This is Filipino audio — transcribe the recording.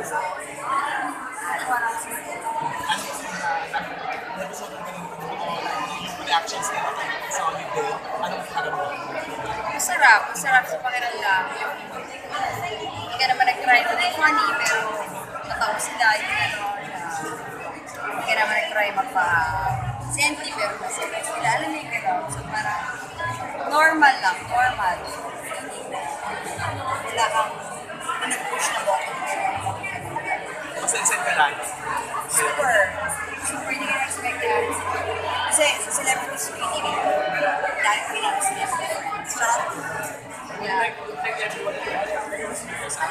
Nagustuhan ka ng yung reactions nila sa solid day. Anong karamdaman? Masarap. Masarap sa pakiramdam. Yung hindi ka naman nag-try to be funny, pero natawa sila. Yung gano'n. Hindi ka naman nag-try magpa-senti, pero masaya sila. Alam mo yung gano'n. So parang normal lang. Normal. Wala kang pinag-push na button. Mas na-excited ka lang? Super. Super hindi ka na-expect yan. Kasi sa celebrity screening, dahil ko ginagawa sila sa friends. Sarap. Yeah. Like everyone,